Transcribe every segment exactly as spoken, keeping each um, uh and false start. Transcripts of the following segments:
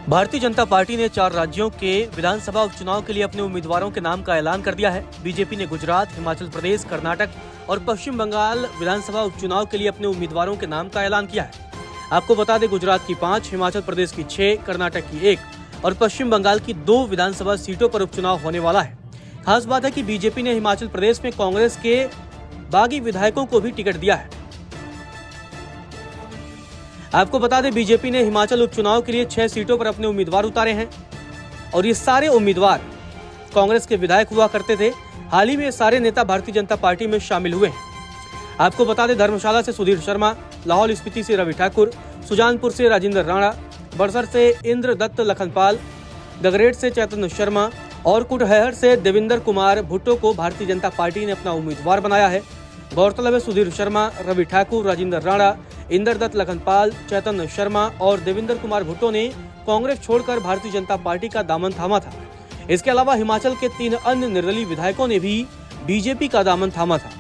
Bharatiya Janata party ने चार राज्यों के विधानसभा उपचुनाव के लिए अपने उम्मीदवारों के नाम का ऐलान कर दिया है। बीजेपी ने गुजरात, हिमाचल प्रदेश, कर्नाटक और पश्चिम बंगाल विधानसभा उपचुनाव के लिए अपने उम्मीदवारों के नाम का ऐलान किया है। आपको बता दें, गुजरात की पांच, हिमाचल प्रदेश की छह, कर्नाटक की एक और पश्चिम बंगाल की दो विधानसभा सीटों पर उपचुनाव होने वाला है। खास बात है कि बीजेपी ने हिमाचल प्रदेश में कांग्रेस के बागी विधायकों को भी टिकट दिया है। आपको बता दें, बीजेपी ने हिमाचल उपचुनाव के लिए छह सीटों पर अपने उम्मीदवार उतारे हैं और ये सारे उम्मीदवार कांग्रेस के विधायक हुआ करते थे। हाल ही में सारे नेता भारतीय जनता पार्टी में शामिल हुए हैं। आपको बता दें, धर्मशाला से सुधीर शर्मा, लाहौल स्पीति से रवि ठाकुर, सुजानपुर से राजेंद्र राणा, बड़सर से इंद्र दत्त लखनपाल, गगरेट से चैतन्य शर्मा और कुटहर से देवेंद्र कुमार भुट्टो को भारतीय जनता पार्टी ने अपना उम्मीदवार बनाया है। गौरतलब है, सुधीर शर्मा, रवि ठाकुर, राजेंद्र राणा, इंद्र दत्त लखनपाल, चैतन्य शर्मा और देवेंद्र कुमार भुट्टो ने कांग्रेस छोड़कर भारतीय जनता पार्टी का दामन थामा था। इसके अलावा हिमाचल के तीन अन्य निर्दलीय विधायकों ने भी बीजेपी का दामन थामा था।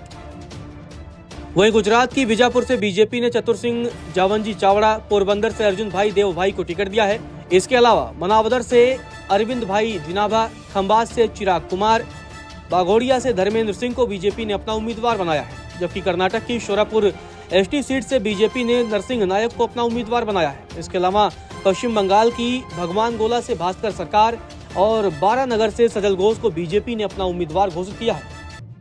वहीं गुजरात की बीजापुर से बीजेपी ने चतुर सिंह जावंजी चावड़ा, पोरबंदर से अर्जुन भाई देव भाई को टिकट दिया है। इसके अलावा मनावदर से अरविंद भाई दिनाभा, खंबात से चिराग कुमार, बाघोड़िया से धर्मेंद्र सिंह को बीजेपी ने अपना उम्मीदवार बनाया है। जबकि कर्नाटक की शोरापुर एसटी सीट से बीजेपी ने नरसिंह नायक को अपना उम्मीदवार बनाया है। इसके अलावा पश्चिम बंगाल की भगवान गोला से भास्कर सरकार और बारानगर से सजल घोष को बीजेपी ने अपना उम्मीदवार घोषित किया है।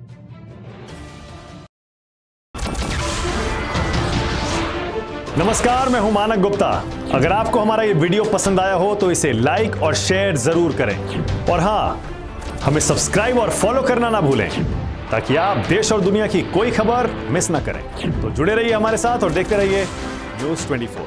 नमस्कार, मैं हूं मानक गुप्ता। अगर आपको हमारा ये वीडियो पसंद आया हो तो इसे लाइक और शेयर जरूर करें और हाँ, हमें सब्सक्राइब और फॉलो करना ना भूलें ताकि आप देश और दुनिया की कोई खबर मिस ना करें। तो जुड़े रहिए हमारे साथ और देखते रहिए न्यूज़ चौबीस।